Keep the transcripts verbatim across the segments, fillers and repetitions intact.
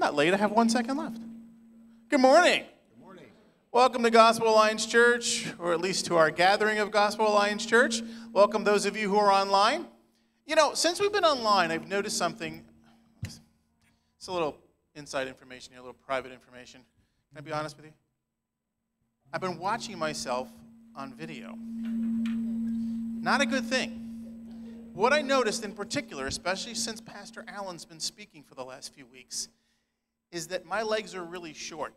that late. I have one second left. Good morning. Good morning. Welcome to Gospel Alliance Church, or at least to our gathering of Gospel Alliance Church. Welcome those of you who are online. You know, since we've been online, I've noticed something. It's a little inside information here, a little private information. Can I be honest with you? I've been watching myself on video. Not a good thing. What I noticed in particular, especially since Pastor Allen's been speaking for the last few weeks, is that my legs are really short.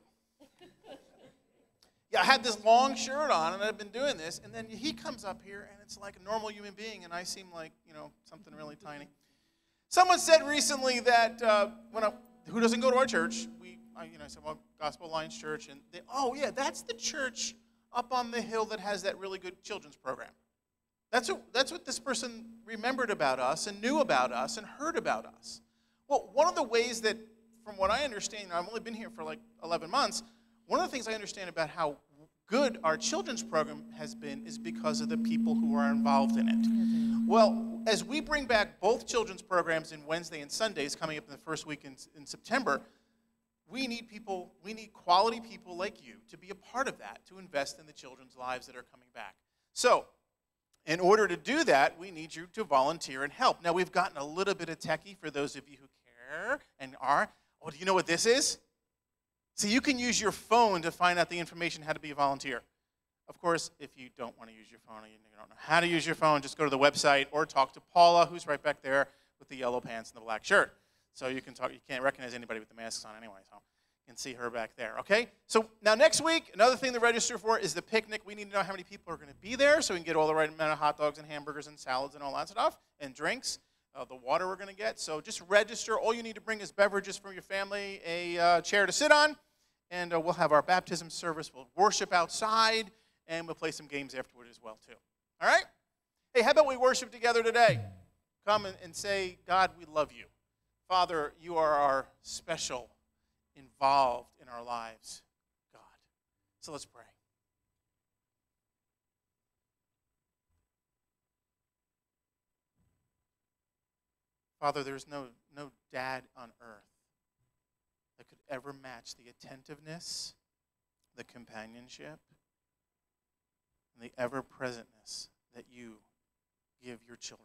Yeah, I had this long shirt on, and I've been doing this, and then he comes up here, and it's like a normal human being, and I seem like, you know, something really tiny. Someone said recently that, uh, when I, who doesn't go to our church, we, I, you know, I said, well, Gospel Alliance Church, and they, oh, yeah, that's the church up on the hill that has that really good children's program. That's what, that's what this person remembered about us and knew about us and heard about us. Well, one of the ways that, from what I understand, I've only been here for like eleven months, one of the things I understand about how good our children's program has been is because of the people who are involved in it. Well, as we bring back both children's programs in Wednesday and Sundays coming up in the first week in, in September, we need people, we need quality people like you to be a part of that, to invest in the children's lives that are coming back. So, in order to do that, we need you to volunteer and help. Now, we've gotten a little bit of techie for those of you who care and are. Oh, do you know what this is? So you can use your phone to find out the information how to be a volunteer. Of course, if you don't want to use your phone or you don't know how to use your phone, just go to the website or talk to Paula, who's right back there with the yellow pants and the black shirt. So you can talk. You can't recognize anybody with the masks on anyway, so you can see her back there, okay? So now next week, another thing to register for is the picnic. We need to know how many people are going to be there so we can get all the right amount of hot dogs and hamburgers and salads and all that stuff and drinks, uh, the water we're going to get. So just register. All you need to bring is beverages from your family, a uh, chair to sit on, and uh, we'll have our baptism service. We'll worship outside, and we'll play some games afterward as well, too. All right? Hey, how about we worship together today? Come and, and say, God, we love you. Father, you are our special, involved in our lives, God. So let's pray. Father, there's no, no dad on earth that could ever match the attentiveness, the companionship, and the ever-presentness that you give your children.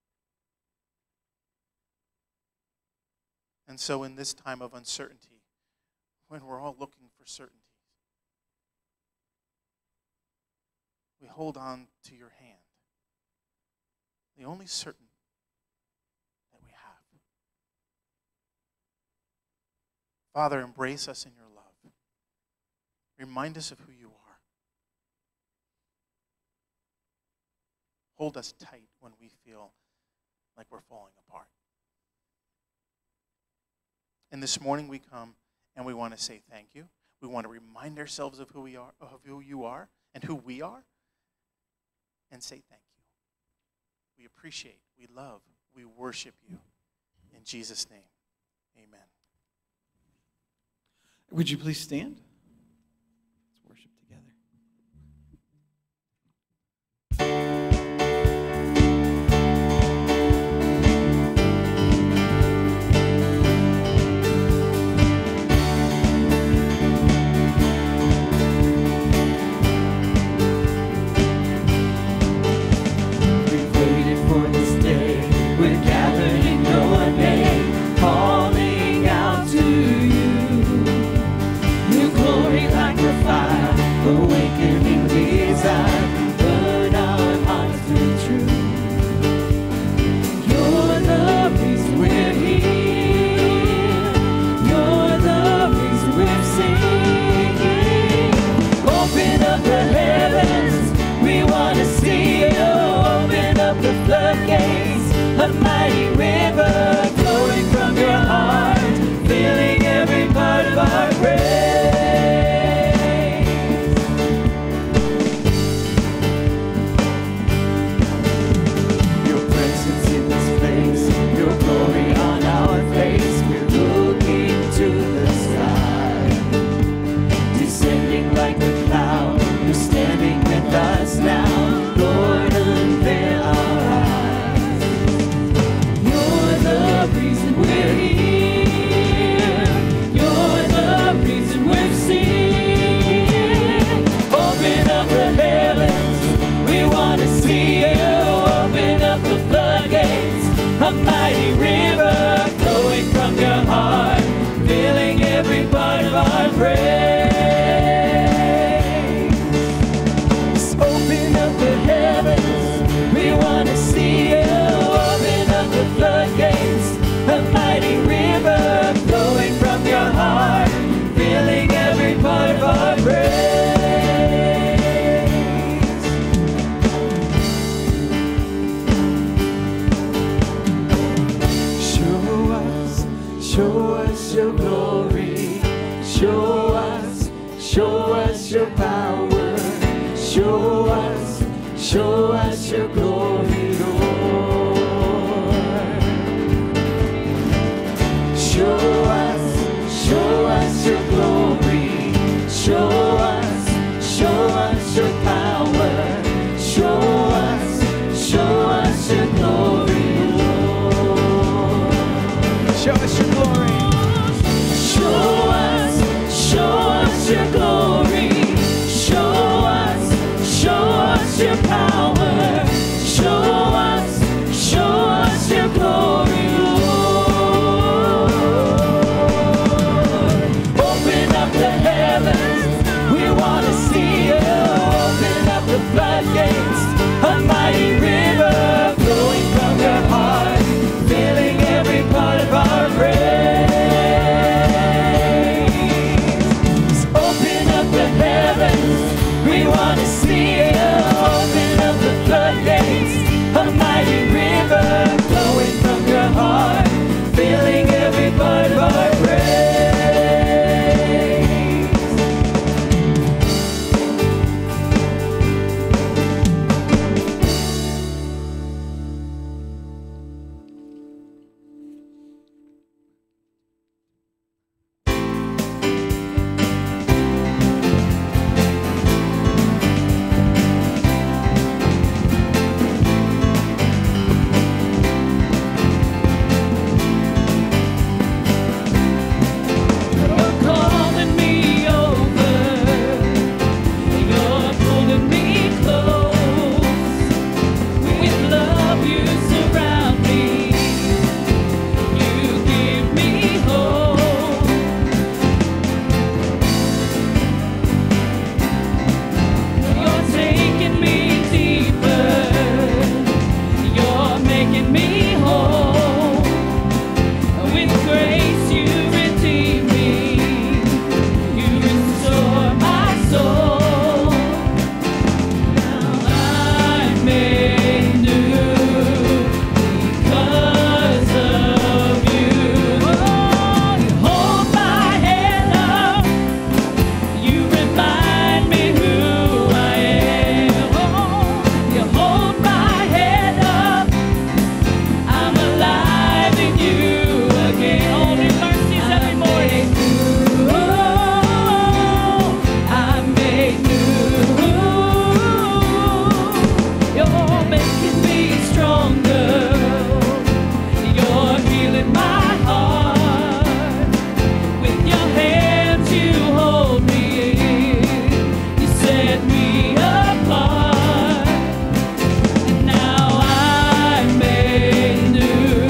And so in this time of uncertainty, when we're all looking for certainties, we hold on to your hand, the only certain that we have. Father, embrace us in your love. Remind us of who you are. Hold us tight when we feel like we're falling apart. And this morning we come and we want to say thank you. We want to remind ourselves of who we are, of who you are, and who we are, and say thank you. We appreciate, we love, we worship you. In Jesus' name, amen. Would you please stand? Let's worship together. Calling out to you, you Show us, show us your glory, Lord. Show us, show us your glory. Show us, show us your power. Show us, show us your glory, Lord. Show us your glory. Show us, show us your glory. Show us, show us your power. Show us, show us your glory, Lord. Open up the heavens, we want to see you. Open up the floodgates, a mighty river flowing from your heart, filling every part of our praise. Open up the heavens, we want to see you. Open up the floodgates, a mighty river flowing from your heart, filling every part of our praise. You're calling me over, you're pulling me close. With love you surround me, you give me hope. You're taking me deeper, you're making me whole. With grace you redeem me, you restore my soul. Now I'm made new because of you. Oh, you hold my hand up, you remind me who I am. Oh, you hold my head up, I'm alive in you again. Oh, new mercies every morning. Oh, I'm made new. You're making me stronger. You're healing my heart. With your hands you hold me. You set me apart. And now I'm made new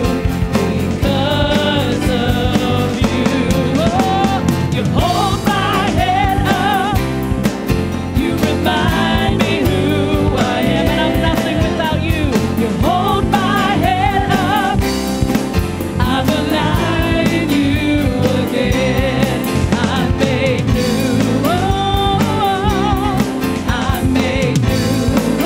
because of you. Oh, you hold my head up, you remind me who I am, and I'm nothing without you. You hold my head up, I'm alive in you again. I'm made new. Oh, I'm made new.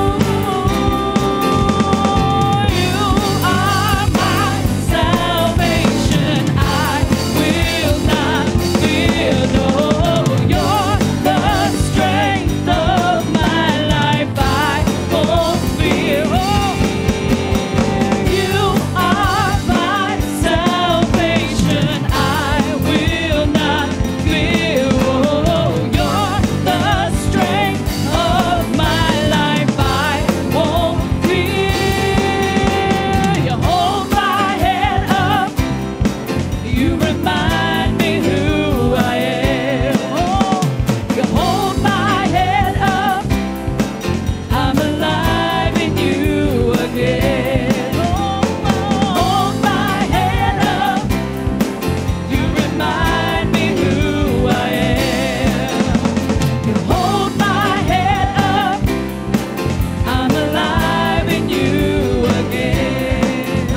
You are my salvation. I will not fear. No, you're the strength of my life. I won't fear. Oh, you are my salvation. I will not fear. Oh, you're the strength of my life. I won't fear. You hold my head up, you remind me who I am. Oh, you hold my head up, I'm alive in you again. Oh, hold my head up, you remind me who I am. You hold my head up, I'm alive in you again.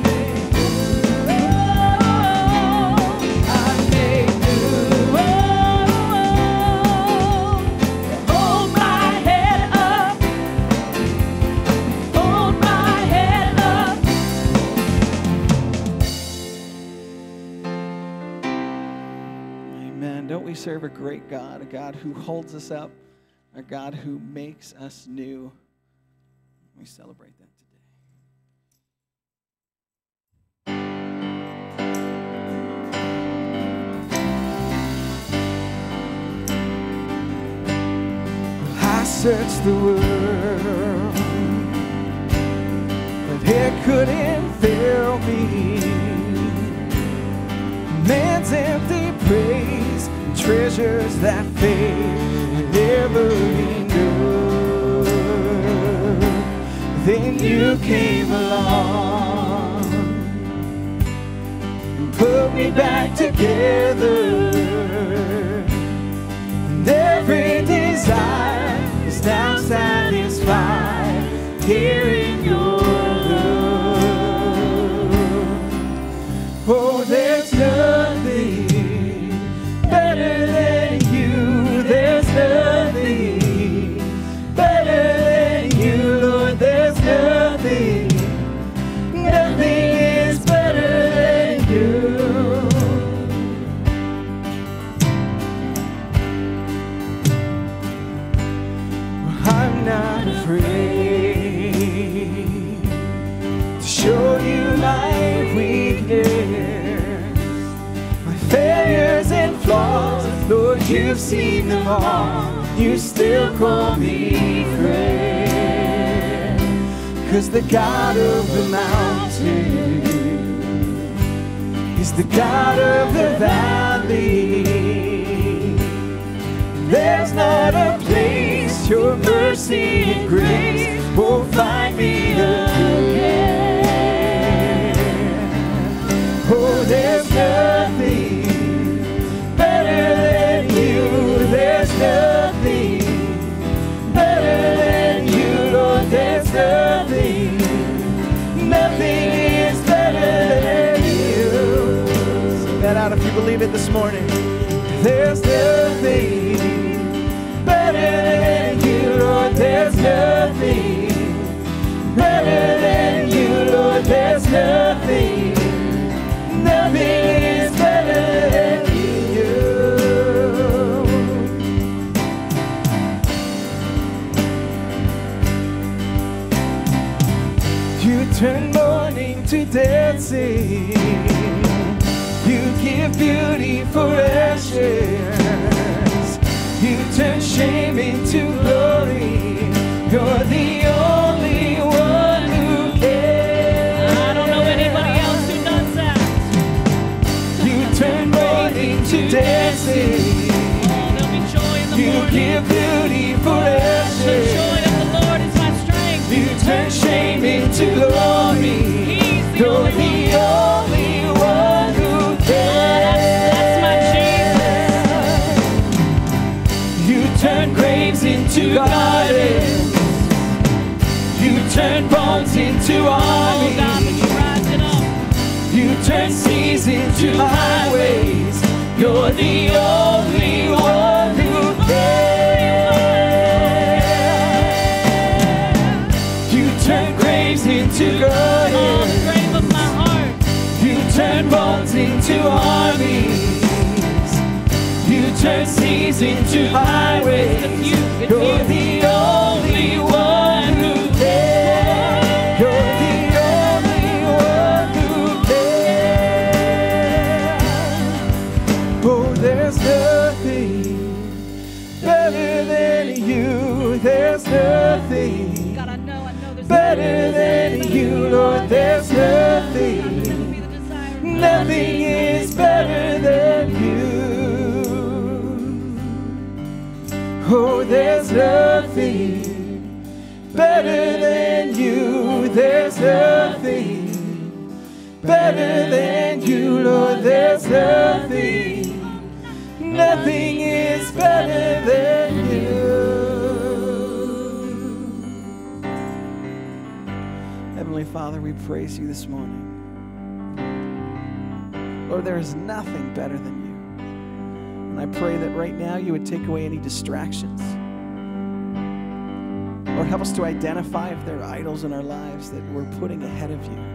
Oh, I'm made new. Oh, hold my head up, hold my head up. Amen. Don't we serve a great God, a God who holds us up our God who makes us new. We celebrate that today. I searched the world, but it couldn't fill me. Man's empty praise and treasures that fade never endure. Then you came along and put me back together, and every desire is now satisfied here in your love. Oh, there's nothing better than you. There's nothing better than you, Lord. There's nothing, nothing is better than you. I'm not afraid to show you my weakness, my failures and flaws. Lord, you've seen them all. You still call me friend, 'cause the God of the mountain is the God of the valley. There's not a place your mercy and grace won't find me again. Oh, there's nothing better than you. There's nothing better than you, Lord. There's nothing, nothing is better than you. Sing that out if you believe it this morning. There's nothing better than you, Lord. There's nothing better than you, Lord. There's nothing, nothing is better than you. You turn mourning to dancing. You give beauty for ashes. You turn shame into glory. You're the only one who cares. I don't know anybody else who does that. You turn mourning to dancing. Oh, there'll be joy in the You morning. give beauty for The ashes. joy of the Lord is my strength. You turn shame into glory. He's the You're only the only one who cares. That's my You turn graves into gardens. You turn bones into Oh, God, armies. would you rise it up? You turn seas into highways. You're the only one who cares. You turn graves into Oh, the gardens. grave of my heart. You turn bones into armies. You turn seas into highways. It's you, it's You're you. the only one who cares. You're the only one who cares. Oh, there's nothing better than you. There's nothing God, I know, I know there's better than you, Lord. There's nothing. Never be the desire. Nothing is better than you. Oh, there's nothing better than you. There's nothing better than you, Lord. There's nothing. Nothing is better than you. Heavenly Father, we praise you this morning. Lord, there is nothing better than you. And I pray that right now you would take away any distractions. Lord, help us to identify if there are idols in our lives that we're putting ahead of you.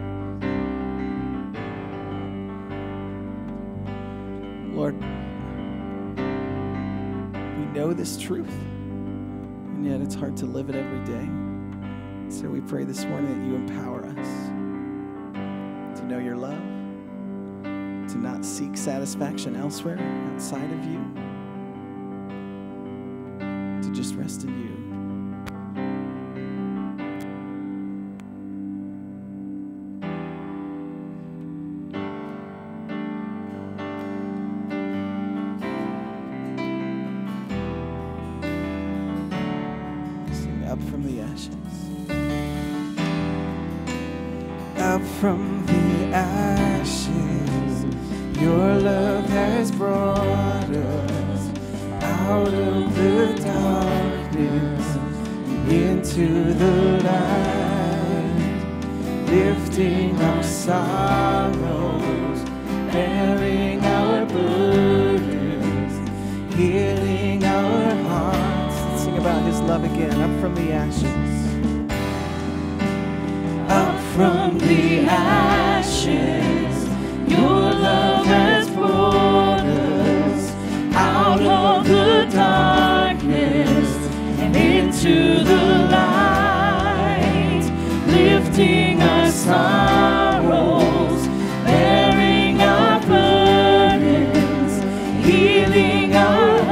Lord, we know this truth. and yet it's hard to live it every day. So we pray this morning that you empower us to know your love, to not seek satisfaction elsewhere outside of you, to just rest in you. Sing up from the ashes. Up from the ashes, your love has brought us out of the darkness into the light, lifting our sorrows, bearing our burdens, healing our hearts. Let's sing about his love again. Up from the ashes. Up from the ashes, your love has brought us out of the darkness and into the light, lifting our sorrows, bearing our burdens, healing our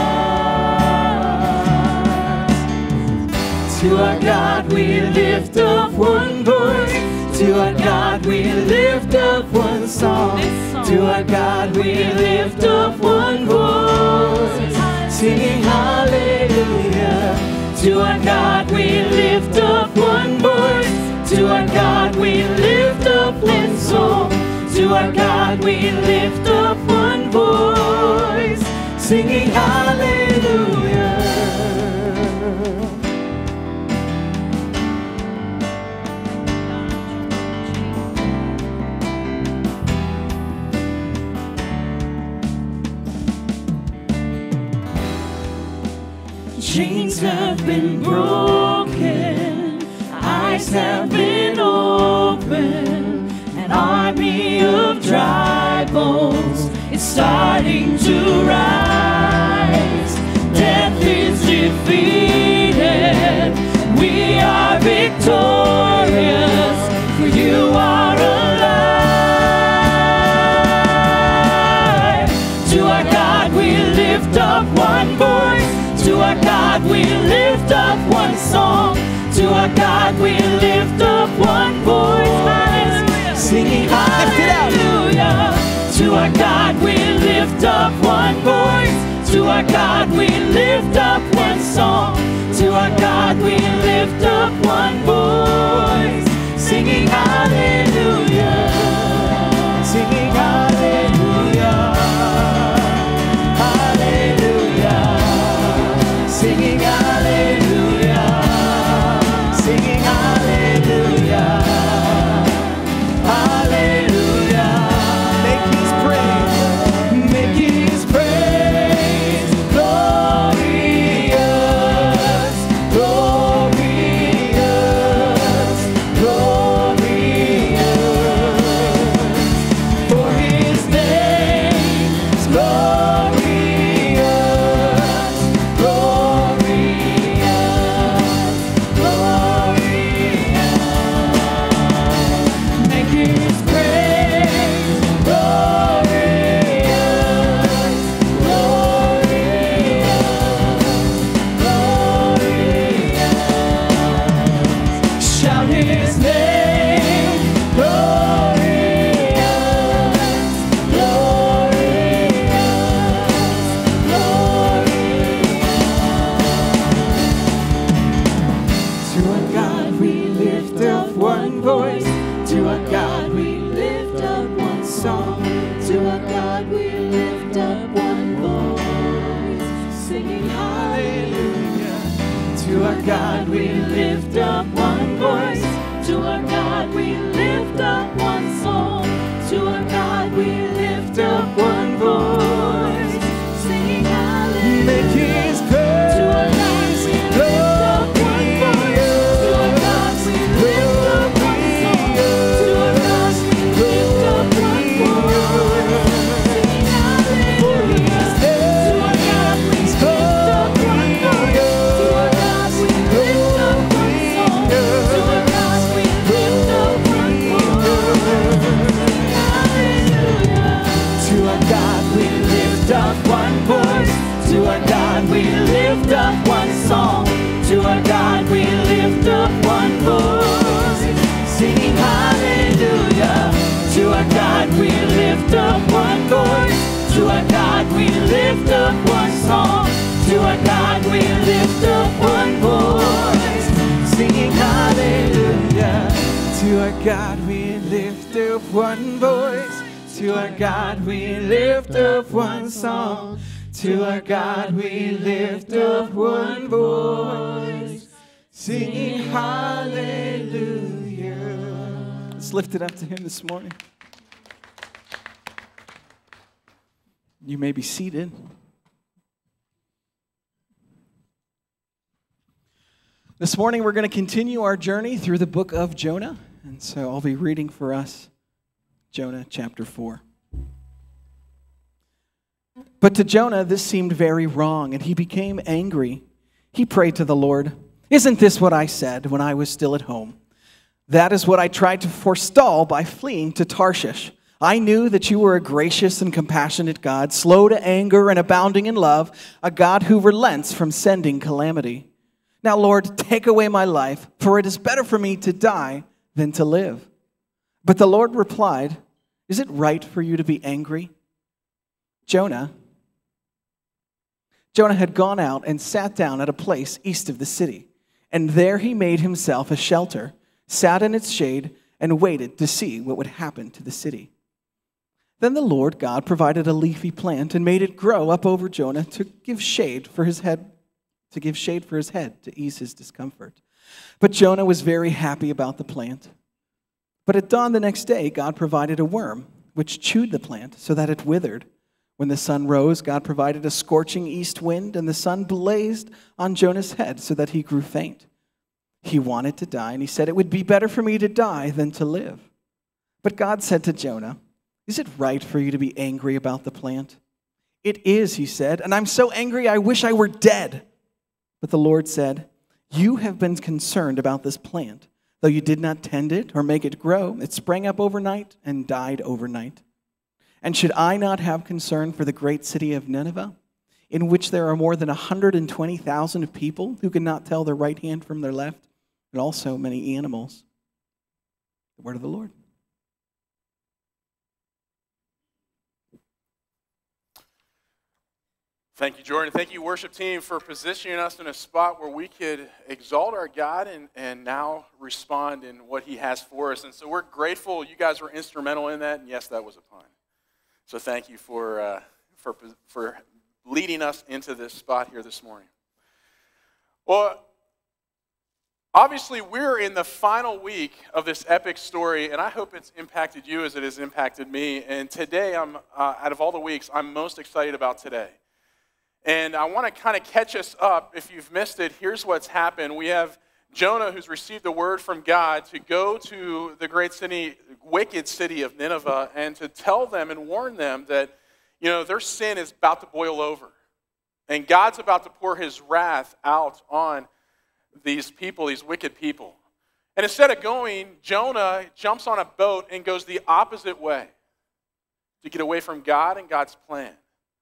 hearts. To our God we lift up one voice, to our God we lift up one song, to our God we lift up one voice, singing hallelujah. To our God we lift up one voice, to our God we lift up one song, to our God we lift up one voice, singing hallelujah. Chains have been broken, eyes have been opened, an army of dry bones is starting to rise. Death is defeated, we are victorious, for you are alive. To our God we lift up one voice, to our God we lift up one song, to our God we lift up one voice, hallelujah, singing hallelujah. To our God we lift up one voice, to our God we lift up one song, to our God we lift up one voice, singing hallelujah, singing hallelujah. Singing hallelujah, singing hallelujah, hallelujah. Make his praise, make his praise glorious, glorious, glorious. For his name is glorious, glorious, glorious. Make his praise glorious, glorious, glorious. Shout his name, glorious, glorious, glorious. To our God we lift up one voice, to our God we lift up one song, to our God we lift up one voice, singing hallelujah. To our God we lift up one voice, to our God we lift up one song, to our God we lift up one voice, singing hallelujah. Make his praise to our God we lift up one voice, to our God we lift up one song, to our God we lift up one voice, singing hallelujah. To our God we lift up one voice, to our God our God we lift up one voice, singing hallelujah. To our God we lift up one voice. To our God we lift up one song. To our God we lift up one voice, singing hallelujah. To our God we lift up one voice. To our God we lift up one song. To our God we lift up one voice, singing hallelujah. Let's lift it up to him this morning. You may be seated. This morning we're going to continue our journey through the book of Jonah. And so I'll be reading for us Jonah chapter four. But to Jonah this seemed very wrong, and he became angry. He prayed to the Lord, "Isn't this what I said when I was still at home? That is what I tried to forestall by fleeing to Tarshish. I knew that you were a gracious and compassionate God, slow to anger and abounding in love, a God who relents from sending calamity. Now, Lord, take away my life, for it is better for me to die than to live." But the Lord replied, "Is it right for you to be angry?" Jonah, Jonah had gone out and sat down at a place east of the city, and there he made himself a shelter, sat in its shade, and waited to see what would happen to the city. Then the Lord God provided a leafy plant and made it grow up over Jonah to give shade for his head, to give shade for his head to ease his discomfort. But Jonah was very happy about the plant. But at dawn the next day, God provided a worm, which chewed the plant so that it withered. When the sun rose, God provided a scorching east wind, and the sun blazed on Jonah's head so that he grew faint. He wanted to die, and he said, "It would be better for me to die than to live." But God said to Jonah, "Is it right for you to be angry about the plant?" "It is," he said, "and I'm so angry I wish I were dead." But the Lord said, "You have been concerned about this plant. Though you did not tend it or make it grow, it sprang up overnight and died overnight. And should I not have concern for the great city of Nineveh, in which there are more than one hundred twenty thousand people who cannot tell their right hand from their left, and also many animals?" The word of the Lord. Thank you, Jordan. Thank you, worship team, for positioning us in a spot where we could exalt our God and, and now respond in what he has for us. And so we're grateful you guys were instrumental in that. And yes, that was a pun. So thank you for, uh, for, for leading us into this spot here this morning. Well, obviously, we're in the final week of this epic story, and I hope it's impacted you as it has impacted me. And today, I'm uh, out of all the weeks, I'm most excited about today. And I want to kind of catch us up. If you've missed it, here's what's happened. We have Jonah, who's received a word from God to go to the great city, wicked city of Nineveh, and to tell them and warn them that, you know, their sin is about to boil over. And God's about to pour his wrath out on these people, these wicked people. And instead of going, Jonah jumps on a boat and goes the opposite way to get away from God and God's plan.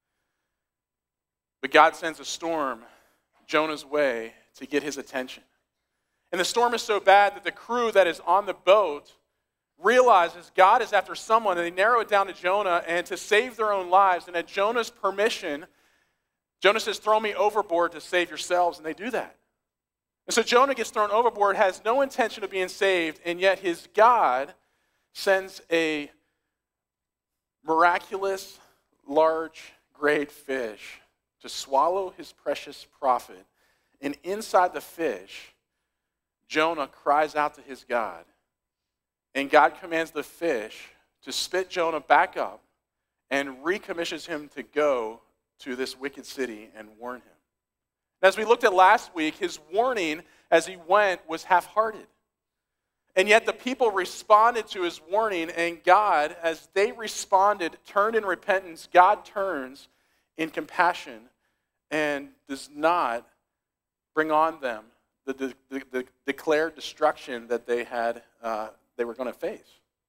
But God sends a storm Jonah's way to get his attention. And the storm is so bad that the crew that is on the boat realizes God is after someone, and they narrow it down to Jonah, and to save their own lives. And at Jonah's permission, Jonah says, "Throw me overboard to save yourselves," and they do that. And so Jonah gets thrown overboard, has no intention of being saved, and yet his God sends a miraculous, large, great fish to swallow his precious prophet. And inside the fish, Jonah cries out to his God. And God commands the fish to spit Jonah back up and recommissions him to go to this wicked city and warn him. As we looked at last week, his warning as he went was half-hearted. And yet the people responded to his warning, and God, as they responded, turned in repentance. God turns in compassion and does not bring on them the, the, the, the declared destruction that they had uh, they were going to face.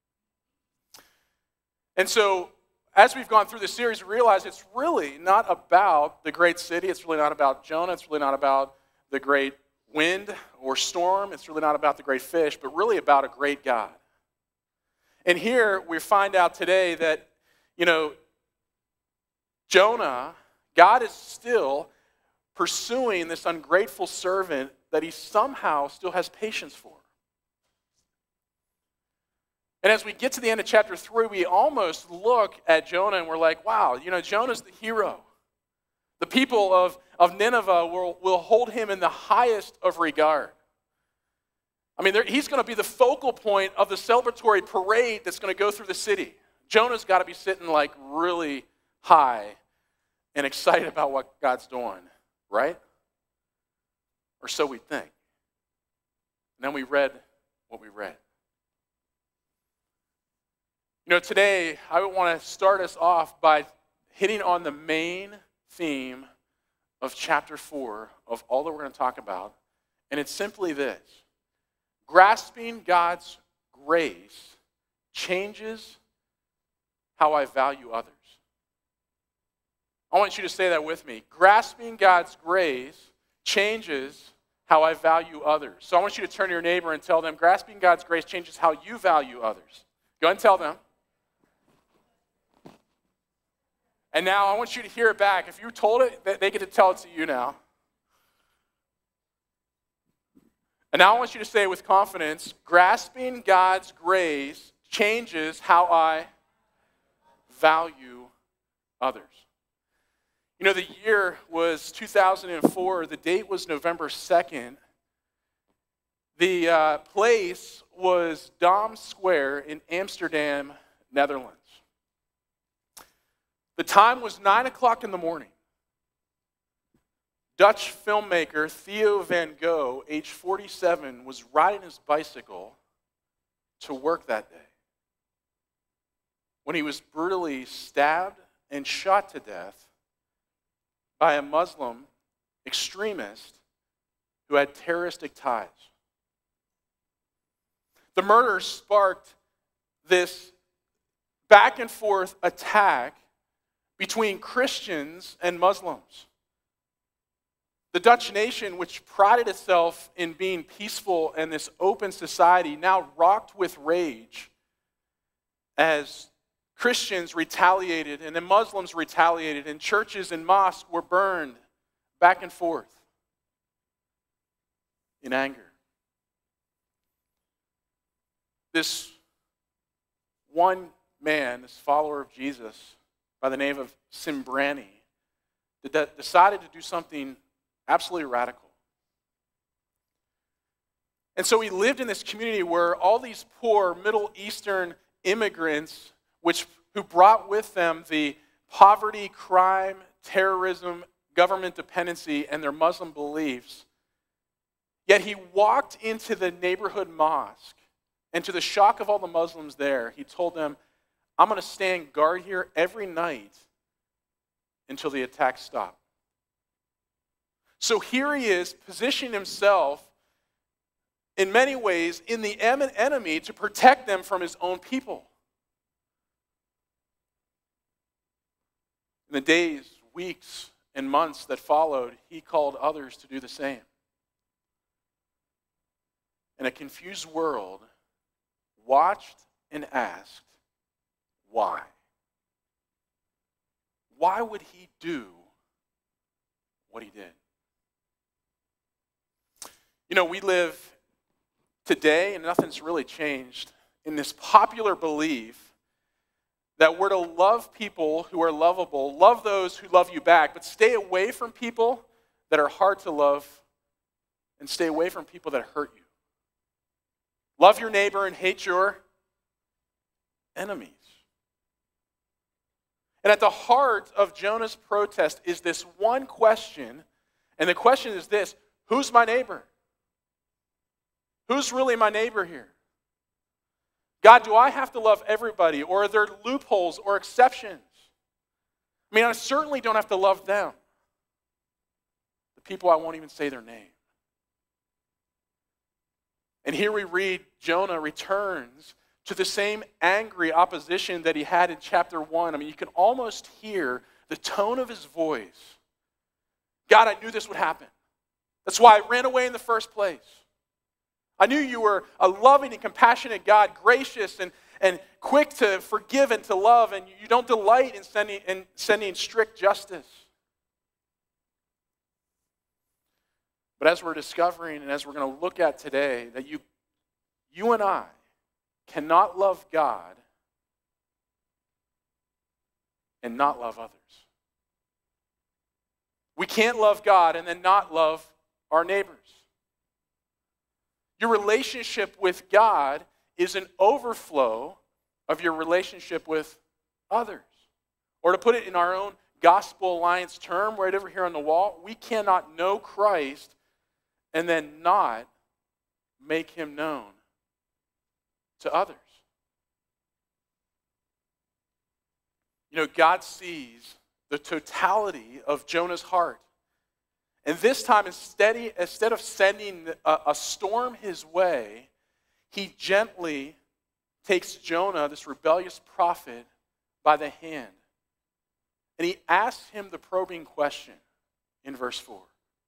And so, as we've gone through this series, we realize it's really not about the great city. It's really not about Jonah. It's really not about the great wind or storm. It's really not about the great fish, but really about a great God. And here we find out today that, you know, Jonah, God is still pursuing this ungrateful servant that he somehow still has patience for. And as we get to the end of chapter three, we almost look at Jonah and we're like, wow, you know, Jonah's the hero. The people of, of Nineveh will, will hold him in the highest of regard. I mean, he's going to be the focal point of the celebratory parade that's going to go through the city. Jonah's got to be sitting like really high and excited about what God's doing, right? Or so we think. And then we read what we read. You know, today I would want to start us off by hitting on the main theme of chapter four of all that we're going to talk about. And it's simply this: grasping God's grace changes how I value others. I want you to say that with me. Grasping God's grace changes how I value others. So I want you to turn to your neighbor and tell them, grasping God's grace changes how you value others. Go ahead and tell them. And now I want you to hear it back. If you told it, they get to tell it to you now. And now I want you to say it with confidence, grasping God's grace changes how I value others. You know, the year was two thousand four. The date was November second. The uh, place was Dam Square in Amsterdam, Netherlands. The time was nine o'clock in the morning. Dutch filmmaker Theo van Gogh, age forty-seven, was riding his bicycle to work that day when he was brutally stabbed and shot to death by a Muslim extremist who had terroristic ties. The murder sparked this back and forth attack between Christians and Muslims. The Dutch nation, which prided itself in being peaceful and this open society, now rocked with rage as Christians retaliated and then Muslims retaliated and churches and mosques were burned back and forth in anger. This one man, this follower of Jesus by the name of Simbrani, decided to do something absolutely radical. And so he lived in this community where all these poor Middle Eastern immigrants, which who brought with them the poverty, crime, terrorism, government dependency, and their Muslim beliefs, yet he walked into the neighborhood mosque, and to the shock of all the Muslims there, he told them, I'm going to stand guard here every night until the attacks stop. So here he is, positioning himself in many ways in the enemy to protect them from his own people. In the days, weeks, and months that followed, he called others to do the same. And a confused world watched and asked, why? Why would he do what he did? You know, we live today, and nothing's really changed, in this popular belief that we're to love people who are lovable, love those who love you back, but stay away from people that are hard to love and stay away from people that hurt you. Love your neighbor and hate your enemies. And at the heart of Jonah's protest is this one question, and the question is this: who's my neighbor? Who's really my neighbor here? God, do I have to love everybody, or are there loopholes or exceptions? I mean, I certainly don't have to love them. The people I won't even say their name. And here we read Jonah returns to the same angry opposition that he had in chapter one. I mean, you can almost hear the tone of his voice. God, I knew this would happen. That's why I ran away in the first place. I knew you were a loving and compassionate God, gracious and, and quick to forgive and to love, and you don't delight in sending, in sending strict justice. But as we're discovering and as we're going to look at today, that you, you and I cannot love God and not love others. We can't love God and then not love our neighbors. Your relationship with God is an overflow of your relationship with others. Or to put it in our own Gospel Alliance term, right over here on the wall, we cannot know Christ and then not make him known to others. You know, God sees the totality of Jonah's heart. And this time, instead, instead of sending a, a storm his way, he gently takes Jonah, this rebellious prophet, by the hand. And he asks him the probing question in verse four.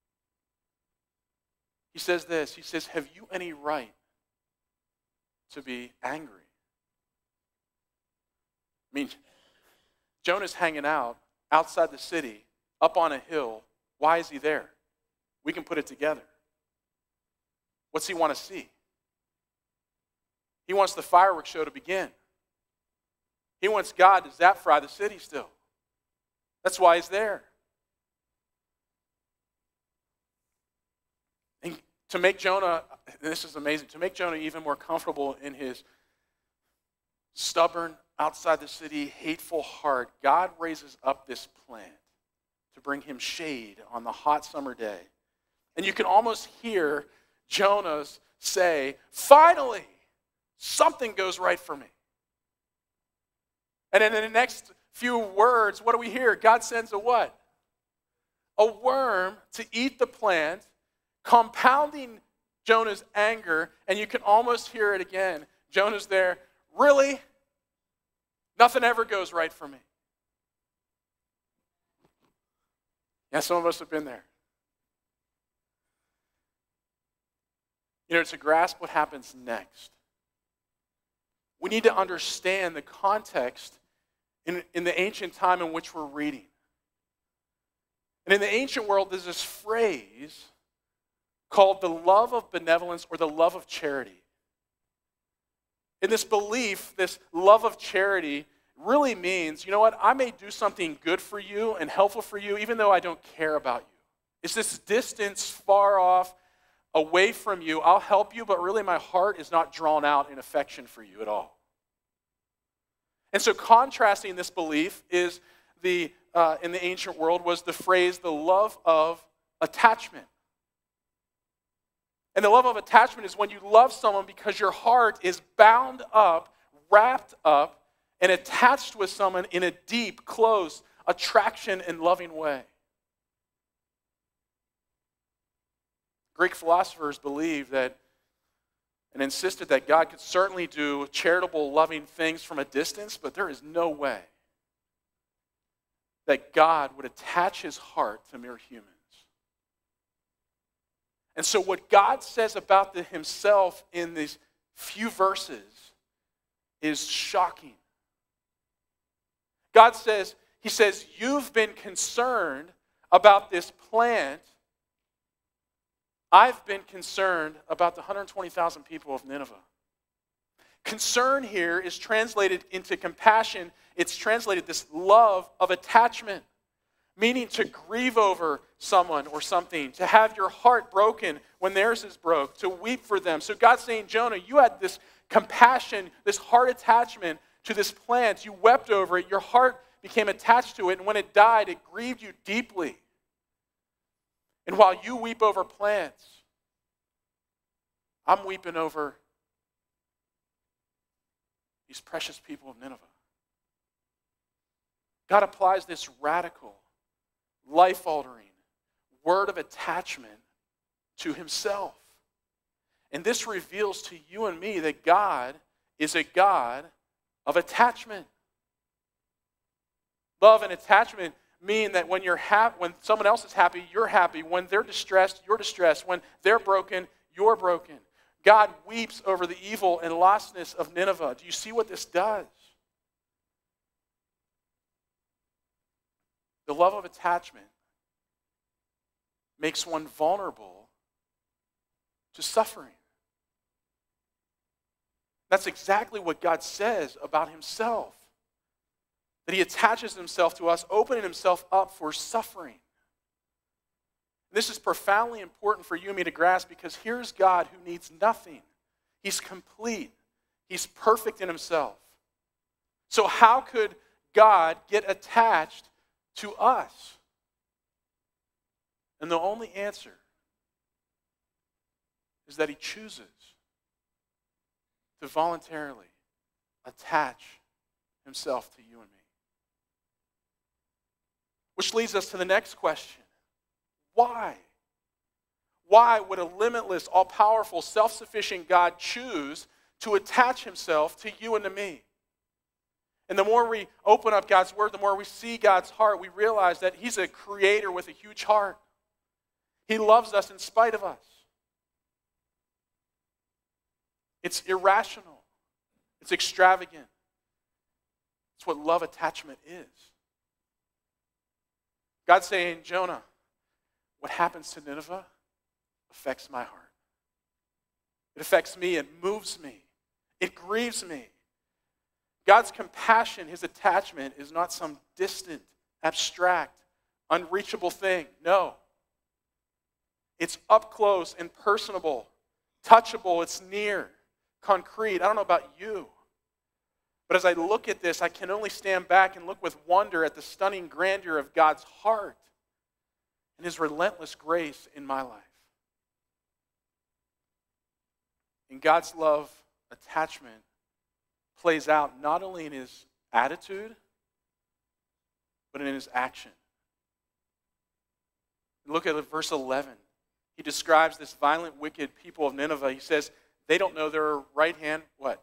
He says this, he says, have you any right to be angry? I mean, Jonah's hanging out outside the city, up on a hill. Why is he there? We can put it together. What's he want to see? He wants the fireworks show to begin. He wants God to zap fry the city still. That's why he's there. And to make Jonah, and this is amazing, to make Jonah even more comfortable in his stubborn, outside the city, hateful heart, God raises up this plant to bring him shade on the hot summer day. And you can almost hear Jonah say, finally, something goes right for me. And then in the next few words, what do we hear? God sends a what? A worm to eat the plant, compounding Jonah's anger, and you can almost hear it again. Jonah's there, really? Nothing ever goes right for me. Yeah, some of us have been there. You know, to grasp what happens next, we need to understand the context in, in the ancient time in which we're reading. And in the ancient world, there's this phrase called the love of benevolence or the love of charity. In this belief, this love of charity really means, you know what, I may do something good for you and helpful for you even though I don't care about you. It's this distance far off, away from you. I'll help you, but really my heart is not drawn out in affection for you at all. And so contrasting this belief is the uh, in the ancient world was the phrase, the love of attachment. And the love of attachment is when you love someone because your heart is bound up, wrapped up, and attached with someone in a deep, close, attraction and loving way. Greek philosophers believed that and insisted that God could certainly do charitable, loving things from a distance, but there is no way that God would attach his heart to mere humans. And so what God says about the, himself in these few verses is shocking. God says, he says, you've been concerned about this plant. I've been concerned about the one hundred twenty thousand people of Nineveh. Concern here is translated into compassion. It's translated this love of attachment, meaning to grieve over someone or something, to have your heart broken when theirs is broke, to weep for them. So God's saying, Jonah, you had this compassion, this heart attachment to this plant. You wept over it. Your heart became attached to it, and when it died, it grieved you deeply. And while you weep over plants, I'm weeping over these precious people of Nineveh. God applies this radical, life-altering word of attachment to himself. And this reveals to you and me that God is a God of attachment. Love and attachment mean that when you're hap- when someone else is happy, you're happy. When they're distressed, you're distressed. When they're broken, you're broken. God weeps over the evil and lostness of Nineveh. Do you see what this does? The love of attachment makes one vulnerable to suffering. That's exactly what God says about himself. That he attaches himself to us, opening himself up for suffering. This is profoundly important for you and me to grasp, because here's God who needs nothing. He's complete. He's perfect in himself. So how could God get attached to us? And the only answer is that he chooses to voluntarily attach himself to you and me. Which leads us to the next question. Why? Why would a limitless, all-powerful, self-sufficient God choose to attach himself to you and to me? And the more we open up God's word, the more we see God's heart, we realize that he's a creator with a huge heart. He loves us in spite of us. It's irrational. It's extravagant. It's what love attachment is. God's saying, Jonah, what happens to Nineveh affects my heart. It affects me. It moves me. It grieves me. God's compassion, his attachment, is not some distant, abstract, unreachable thing. No. It's up close and personable, touchable. It's near, concrete. I don't know about you, but as I look at this, I can only stand back and look with wonder at the stunning grandeur of God's heart and his relentless grace in my life. And God's love attachment plays out not only in his attitude, but in his action. Look at verse eleven. He describes this violent, wicked people of Nineveh. He says, they don't know their right hand, what?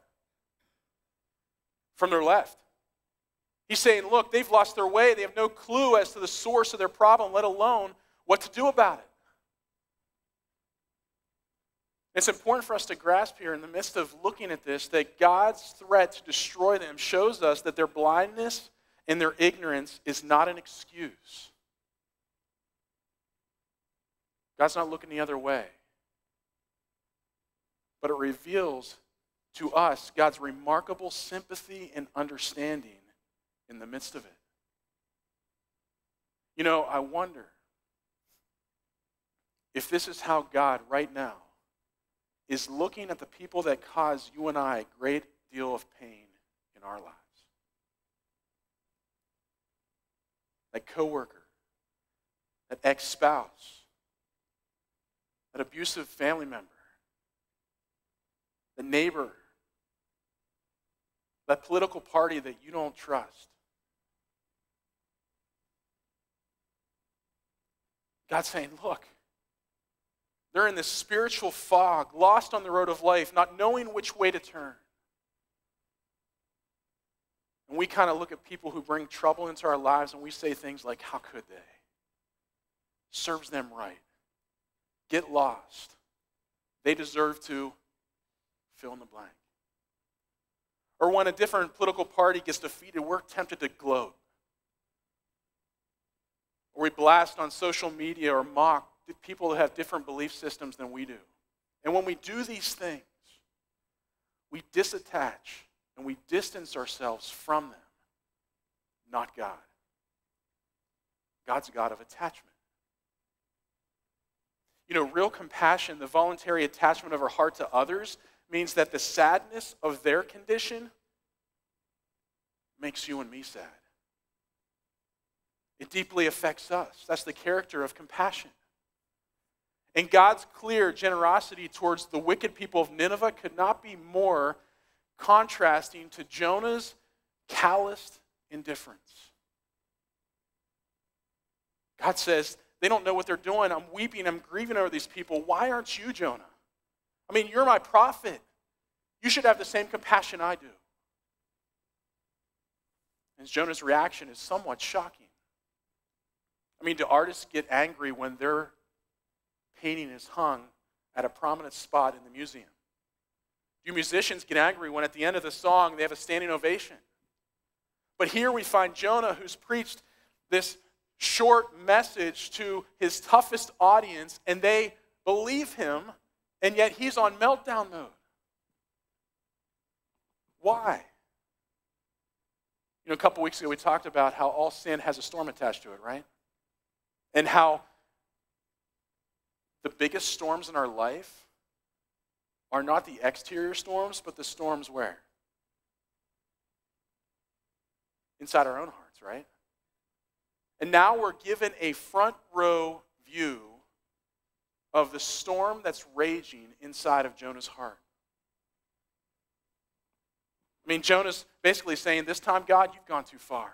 From their left. He's saying, look, they've lost their way. They have no clue as to the source of their problem, let alone what to do about it. It's important for us to grasp here in the midst of looking at this that God's threat to destroy them shows us that their blindness and their ignorance is not an excuse. God's not looking the other way. But it reveals to us God's remarkable sympathy and understanding in the midst of it. You know, I wonder if this is how God right now is looking at the people that cause you and I a great deal of pain in our lives. That coworker, that ex-spouse, that abusive family member, the neighbor, that political party that you don't trust. God's saying, look, they're in this spiritual fog, lost on the road of life, not knowing which way to turn. And we kind of look at people who bring trouble into our lives and we say things like, how could they? Serves them right. Get lost. They deserve to fill in the blank. Or when a different political party gets defeated, we're tempted to gloat. Or we blast on social media or mock people who have different belief systems than we do. And when we do these things, we disattach and we distance ourselves from them, not God. God's a God of attachment. You know, real compassion, the voluntary attachment of our heart to others, means that the sadness of their condition makes you and me sad. It deeply affects us. That's the character of compassion. And God's clear generosity towards the wicked people of Nineveh could not be more contrasting to Jonah's calloused indifference. God says, they don't know what they're doing. I'm weeping, I'm grieving over these people. Why aren't you, Jonah? I mean, you're my prophet. You should have the same compassion I do. And Jonah's reaction is somewhat shocking. I mean, do artists get angry when their painting is hung at a prominent spot in the museum? Do musicians get angry when at the end of the song they have a standing ovation? But here we find Jonah, who's preached this short message to his toughest audience, and they believe him, and yet he's on meltdown mode. Why? You know, a couple weeks ago we talked about how all sin has a storm attached to it, right? And how the biggest storms in our life are not the exterior storms, but the storms where? Inside our own hearts, right? And now we're given a front row view of the storm that's raging inside of Jonah's heart. I mean, Jonah's basically saying, this time, God, you've gone too far.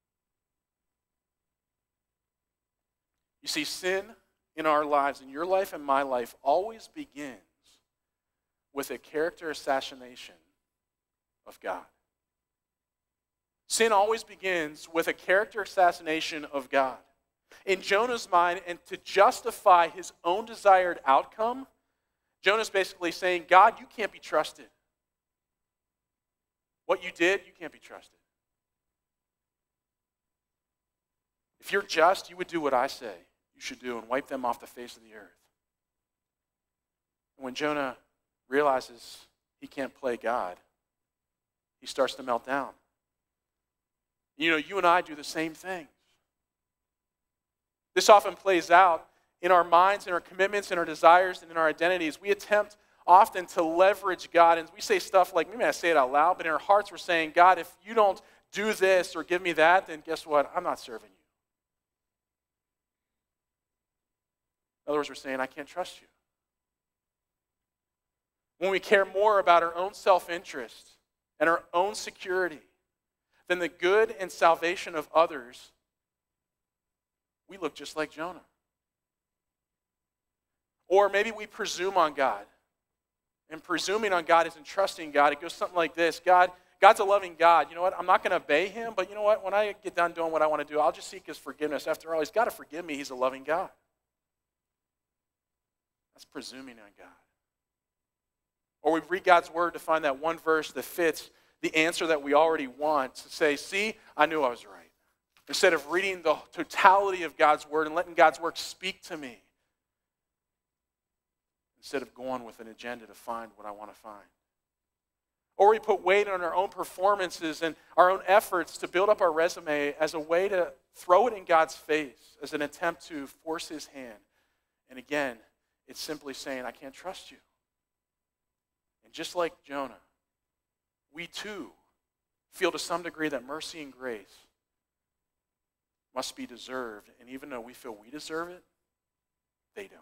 You see, sin in our lives, in your life and my life, always begins with a character assassination of God. Sin always begins with a character assassination of God. In Jonah's mind, and to justify his own desired outcome, Jonah's basically saying, God, you can't be trusted. What you did, you can't be trusted. If you're just, you would do what I say you should do and wipe them off the face of the earth. And when Jonah realizes he can't play God, he starts to melt down. You know, you and I do the same thing. This often plays out in our minds, in our commitments, in our desires, and in our identities. We attempt often to leverage God, and we say stuff like, maybe I say it out loud, but in our hearts we're saying, God, if you don't do this or give me that, then guess what? I'm not serving you. In other words, we're saying, I can't trust you. When we care more about our own self-interest and our own security than the good and salvation of others, we look just like Jonah. Or maybe we presume on God. And presuming on God isn't trusting God. It goes something like this. God, God's a loving God. You know what? I'm not going to obey him, but you know what? When I get done doing what I want to do, I'll just seek his forgiveness. After all, he's got to forgive me. He's a loving God. That's presuming on God. Or we read God's word to find that one verse that fits the answer that we already want, to say, see, I knew I was right. Instead of reading the totality of God's word and letting God's word speak to me. Instead of going with an agenda to find what I want to find. Or we put weight on our own performances and our own efforts to build up our resume as a way to throw it in God's face, as an attempt to force his hand. And again, it's simply saying, I can't trust you. And just like Jonah, we too feel to some degree that mercy and grace must be deserved. And even though we feel we deserve it, they don't.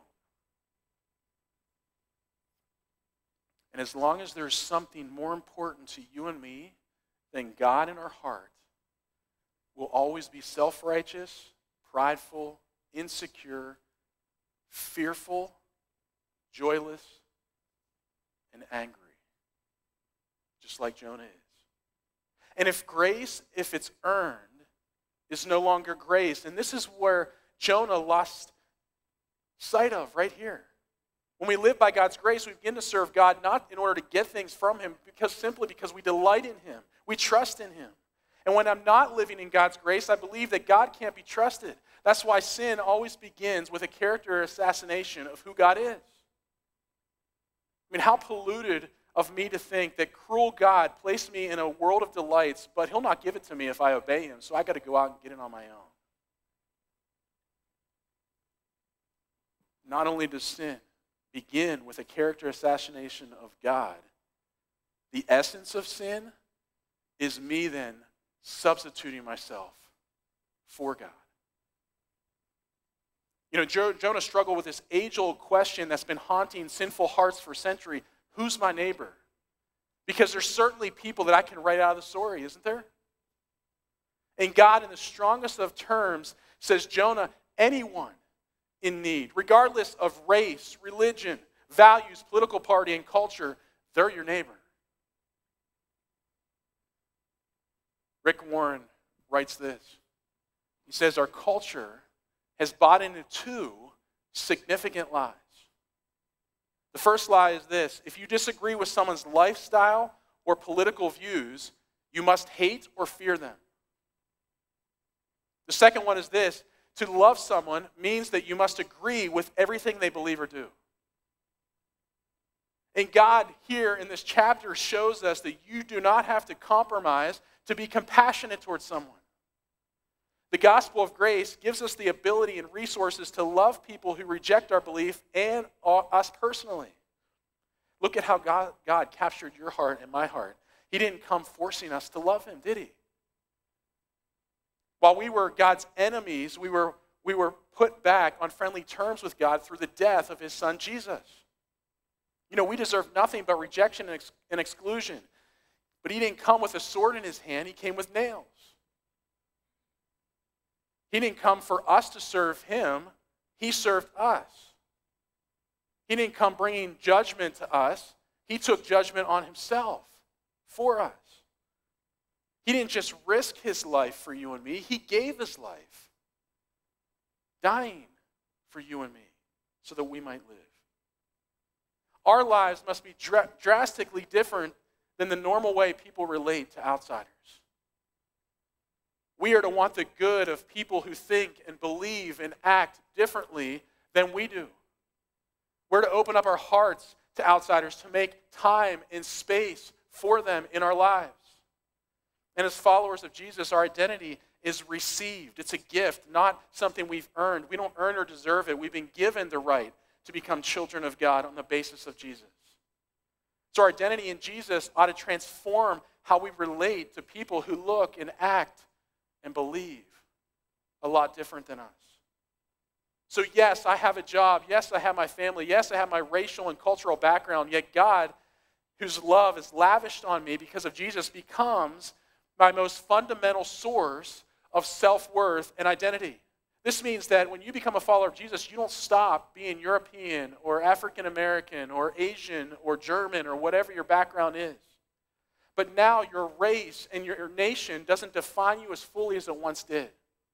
And as long as there's something more important to you and me than God in our heart, we'll always be self-righteous, prideful, insecure, fearful, joyless, and angry. Just like Jonah is. And if grace, if it's earned, is no longer grace, and this is where Jonah lost sight of right here. When we live by God's grace, we begin to serve God not in order to get things from him, because simply because we delight in him. We trust in him. And when I'm not living in God's grace, I believe that God can't be trusted. That's why sin always begins with a character assassination of who God is. I mean, how polluted of me to think that cruel God placed me in a world of delights, but he'll not give it to me if I obey him, so I got to go out and get it on my own. Not only does sin begin with a character assassination of God, the essence of sin is me then substituting myself for God. You know, jo- Jonah struggled with this age-old question that's been haunting sinful hearts for centuries. Who's my neighbor? Because there's certainly people that I can write out of the story, isn't there? And God, in the strongest of terms, says, Jonah, anyone in need, regardless of race, religion, values, political party, and culture, they're your neighbor. Rick Warren writes this. He says, our culture has bought into two significant lies. The first lie is this: if you disagree with someone's lifestyle or political views, you must hate or fear them. The second one is this: to love someone means that you must agree with everything they believe or do. And God here in this chapter shows us that you do not have to compromise to be compassionate towards someone. The gospel of grace gives us the ability and resources to love people who reject our belief and us personally. Look at how God, God captured your heart and my heart. He didn't come forcing us to love him, did he? While we were God's enemies, we were, we were put back on friendly terms with God through the death of his son, Jesus. You know, we deserve nothing but rejection and, ex- and exclusion. But he didn't come with a sword in his hand. He came with nails. He didn't come for us to serve him. He served us. He didn't come bringing judgment to us. He took judgment on himself for us. He didn't just risk his life for you and me. He gave his life, dying for you and me so that we might live. Our lives must be dr- drastically different than the normal way people relate to outsiders. We are to want the good of people who think and believe and act differently than we do. We're to open up our hearts to outsiders, to make time and space for them in our lives. And as followers of Jesus, our identity is received. It's a gift, not something we've earned. We don't earn or deserve it. We've been given the right to become children of God on the basis of Jesus. So our identity in Jesus ought to transform how we relate to people who look and act and believe a lot different than us. So yes, I have a job. Yes, I have my family. Yes, I have my racial and cultural background. Yet God, whose love is lavished on me because of Jesus, becomes my most fundamental source of self-worth and identity. This means that when you become a follower of Jesus, you don't stop being European or African American or Asian or German or whatever your background is. But now your race and your nation doesn't define you as fully as it once did.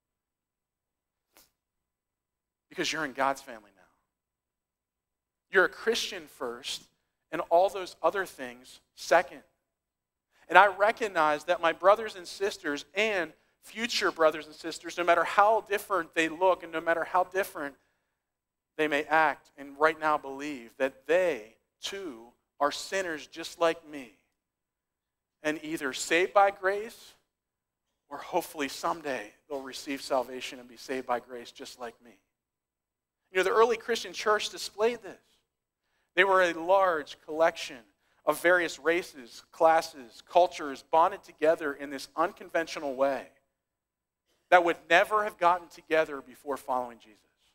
Because you're in God's family now. You're a Christian first, and all those other things second. And I recognize that my brothers and sisters and future brothers and sisters, no matter how different they look and no matter how different they may act and right now believe, that they too are sinners just like me and either saved by grace or hopefully someday they'll receive salvation and be saved by grace just like me. You know, the early Christian church displayed this. They were a large collection of various races, classes, cultures bonded together in this unconventional way that would never have gotten together before following Jesus.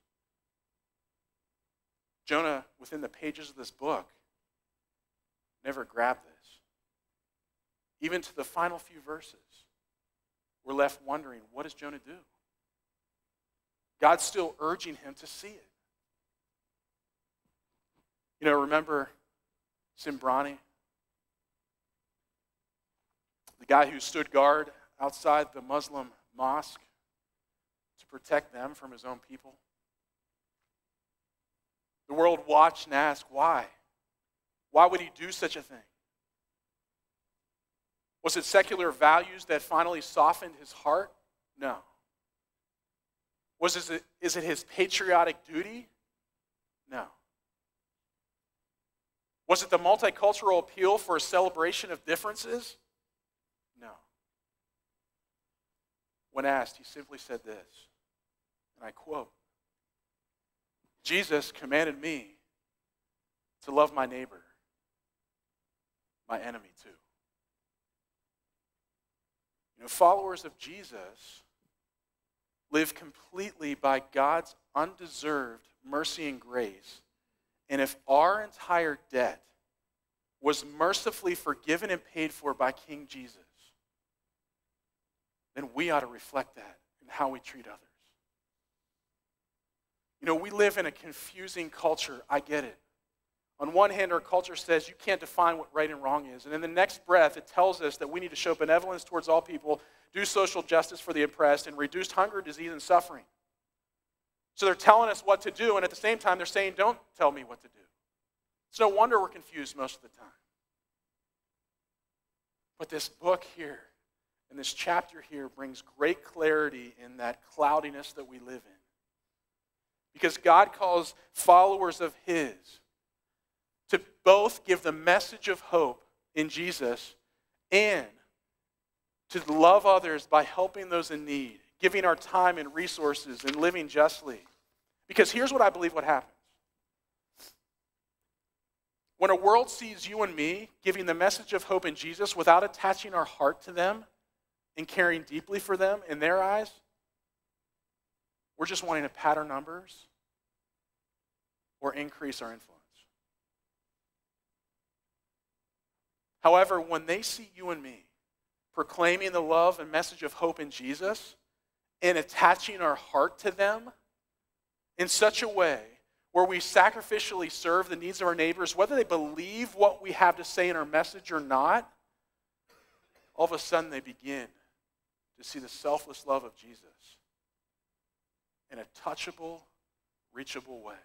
Jonah, within the pages of this book, never grabbed this. Even to the final few verses, we're left wondering, what does Jonah do? God's still urging him to see it. You know, remember Simbrani? The guy who stood guard outside the Muslim mosque to protect them from his own people. The world watched and asked, why? Why would he do such a thing? Was it secular values that finally softened his heart? No. Was it, is it his patriotic duty? No. Was it the multicultural appeal for a celebration of differences? No. When asked, he simply said this, and I quote, Jesus commanded me to love my neighbor, my enemy too. You know, followers of Jesus live completely by God's undeserved mercy and grace. And if our entire debt was mercifully forgiven and paid for by King Jesus, then we ought to reflect that in how we treat others. You know, we live in a confusing culture. I get it. On one hand, our culture says you can't define what right and wrong is. And in the next breath, it tells us that we need to show benevolence towards all people, do social justice for the oppressed, and reduce hunger, disease, and suffering. So they're telling us what to do, and at the same time, they're saying, don't tell me what to do. It's no wonder we're confused most of the time. But this book here, and this chapter here, brings great clarity in that cloudiness that we live in. Because God calls followers of His to both give the message of hope in Jesus and to love others by helping those in need, giving our time and resources and living justly. Because here's what I believe what happens. When a world sees you and me giving the message of hope in Jesus without attaching our heart to them and caring deeply for them in their eyes, we're just wanting to pad our numbers or increase our influence. However, when they see you and me proclaiming the love and message of hope in Jesus and attaching our heart to them in such a way where we sacrificially serve the needs of our neighbors, whether they believe what we have to say in our message or not, all of a sudden they begin to see the selfless love of Jesus in a touchable, reachable way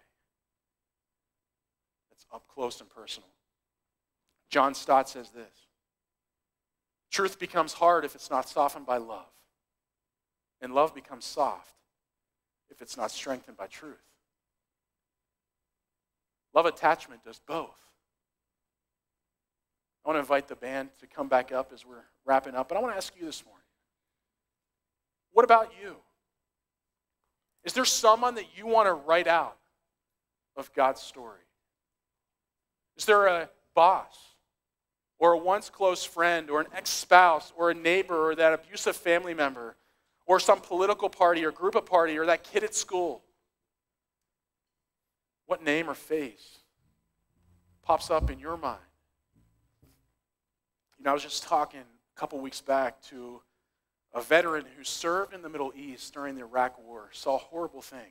that's up close and personal. John Stott says this: truth becomes hard if it's not softened by love, and love becomes soft if it's not strengthened by truth. Love attachment does both. I want to invite the band to come back up as we're wrapping up, but I want to ask you this morning, what about you? Is there someone that you want to write out of God's story? Is there a boss or a once close friend or an ex-spouse or a neighbor or that abusive family member or some political party or group of party or that kid at school? What name or face pops up in your mind? You know, I was just talking a couple weeks back to a veteran who served in the Middle East during the Iraq War, saw horrible things.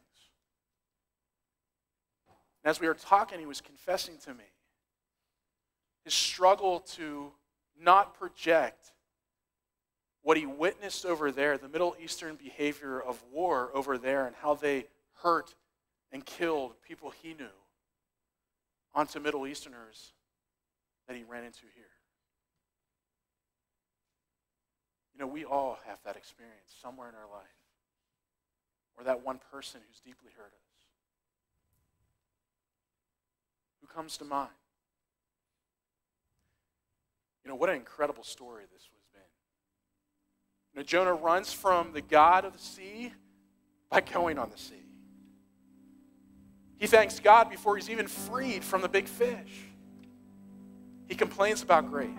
And as we were talking, he was confessing to me his struggle to not project what he witnessed over there, the Middle Eastern behavior of war over there and how they hurt and killed people he knew, onto Middle Easterners that he ran into here. You know, we all have that experience somewhere in our life, or that one person who's deeply hurt us. Who comes to mind? You know, what an incredible story this has been. You know, Jonah runs from the God of the sea by going on the sea. He thanks God before he's even freed from the big fish. He complains about grace.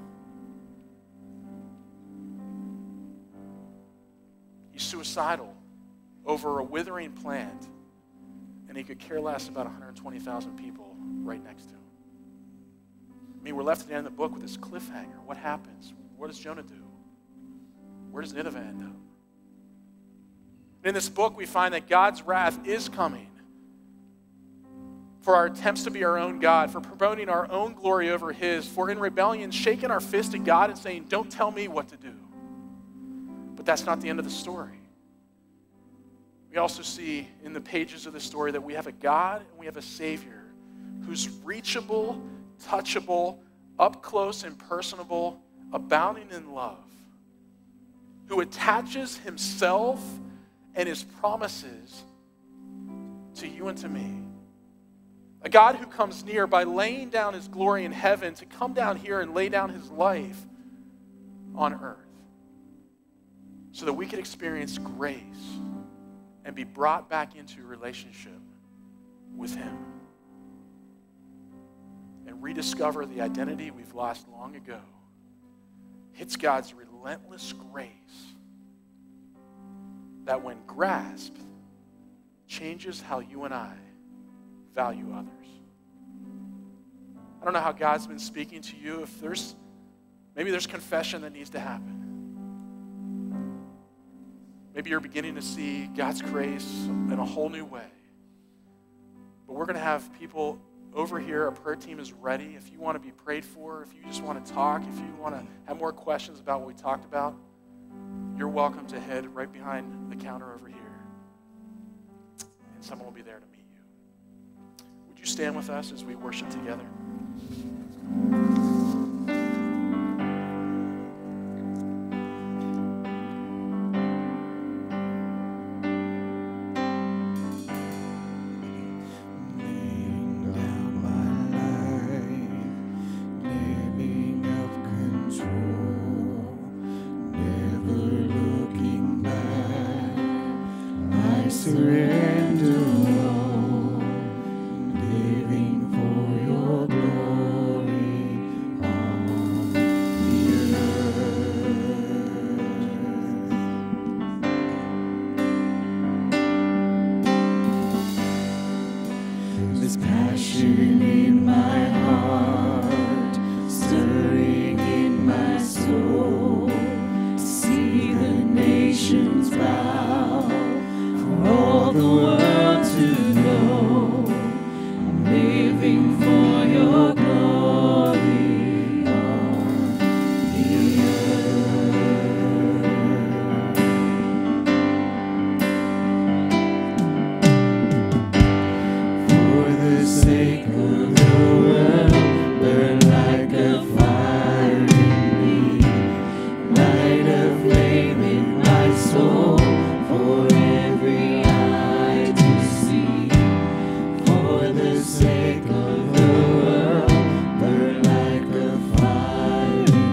He's suicidal over a withering plant, and he could care less about one hundred twenty thousand people right next to him. I mean, we're left at the end of the book with this cliffhanger. What happens? What does Jonah do? Where does Nineveh end up? In this book, we find that God's wrath is coming for our attempts to be our own God, for promoting our own glory over his, for in rebellion shaking our fist at God and saying, don't tell me what to do. But that's not the end of the story. We also see in the pages of the story that we have a God and we have a Savior who's reachable, touchable, up close and personable, abounding in love, who attaches himself and his promises to you and to me. A God who comes near by laying down his glory in heaven to come down here and lay down his life on earth so that we could experience grace and be brought back into relationship with him and rediscover the identity we've lost long ago. It's God's relentless grace that when grasped changes how you and I value others. I don't know how God's been speaking to you. If there's, maybe there's confession that needs to happen. Maybe you're beginning to see God's grace in a whole new way. But we're going to have people over here. Our prayer team is ready. If you want to be prayed for, if you just want to talk, if you want to have more questions about what we talked about, you're welcome to head right behind the counter over here. someone will be there to meet you. Would you stand with us as we worship together? Surrender all, living for your glory on the earth. This passion in my heart, stirring in my soul, see the nations bow. All the world to know, I'm living for your glory on the earth. For the sake of the world, burn like a fire in me, light a flame in my soul. For every eye to see, for the sake of the world, burn like a fire in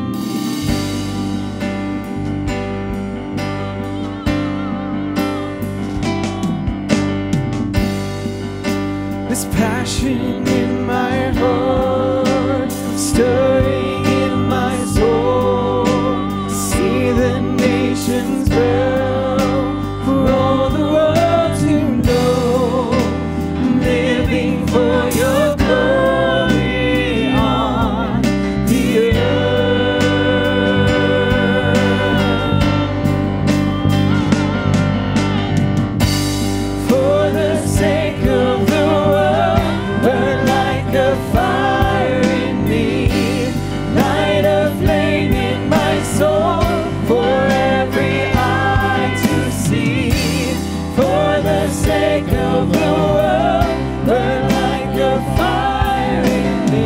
me. This passion in my heart, stirring in my soul, see the nations burn. For all the world to know, living for your glory on the earth. For the sake of the world, burn like a fire in me, light a flame in my soul. For every eye to see, for the sake of the world, burn like a fire in me.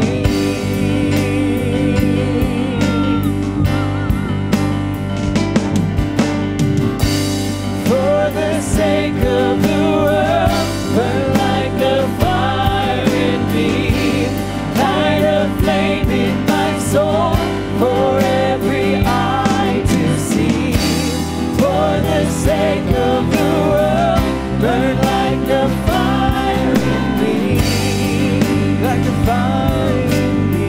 For the sake of the world, burn like a fire in me, light a flame in my soul. For every eye to see, for the sake of the world, burn like a fire in me, like a fire in me.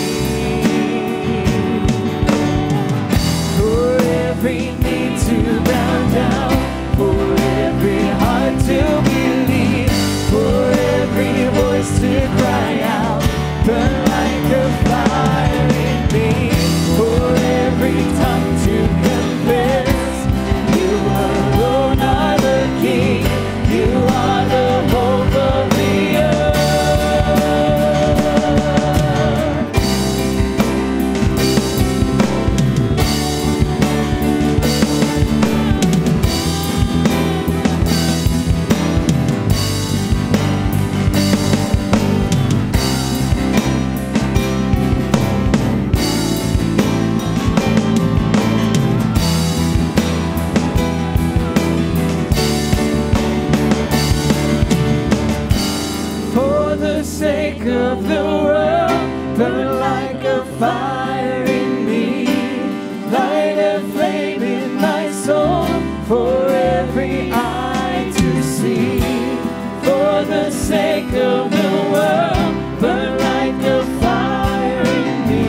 For every knee to bow down, for every heart to believe, for every voice to cry out, burn like a fire in me. For every tongue to confess, you alone are the King, you are the hope of the earth. For the sake of the world, burn like a fire in me, light a flame in my soul. For every eye to see, for the sake of the world, burn like a fire in me.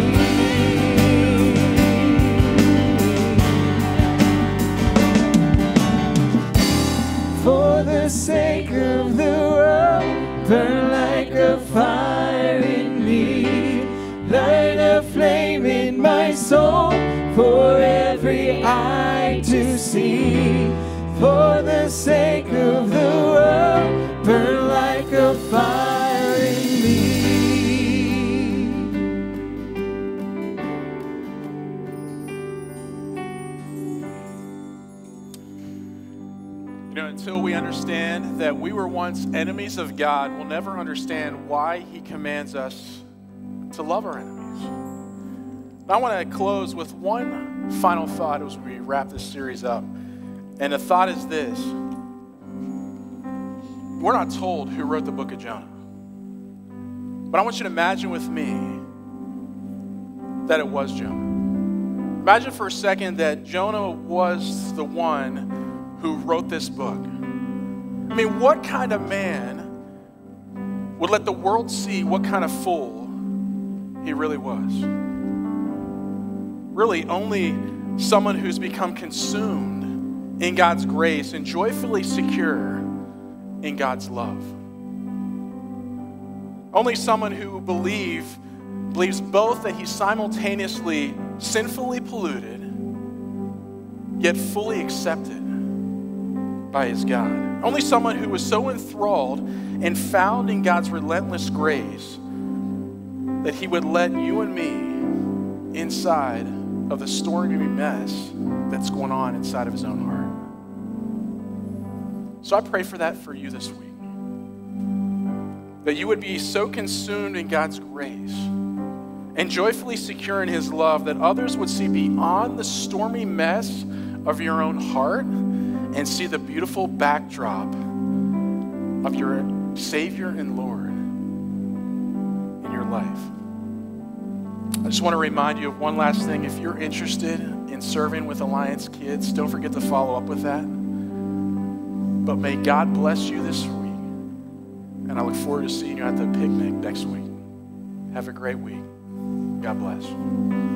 For the sake of the world, burn like a fire in me, light a flame in my soul. For every eye to see, for the sake of the world, burn like a fire in me. You know, until we understand that we were once enemies of God, we'll never understand why he commands us to love our enemies. I want to close with one final thought as we wrap this series up. And the thought is this. We're not told who wrote the book of Jonah. But I want you to imagine with me that it was Jonah. Imagine for a second that Jonah was the one who wrote this book. I mean, what kind of man would let the world see what kind of fool he really was? Really, only someone who's become consumed in God's grace and joyfully secure in God's love. Only someone who believe, believes both that he's simultaneously sinfully polluted, yet fully accepted by his God. Only someone who was so enthralled and found in God's relentless grace that he would let you and me inside of the stormy mess that's going on inside of his own heart. So I pray for that for you this week. That you would be so consumed in God's grace and joyfully secure in his love that others would see beyond the stormy mess of your own heart and see the beautiful backdrop of your Savior and Lord in your life. I just want to remind you of one last thing. If you're interested in serving with Alliance Kids, don't forget to follow up with that. But may God bless you this week. And I look forward to seeing you at the picnic next week. Have a great week. God bless.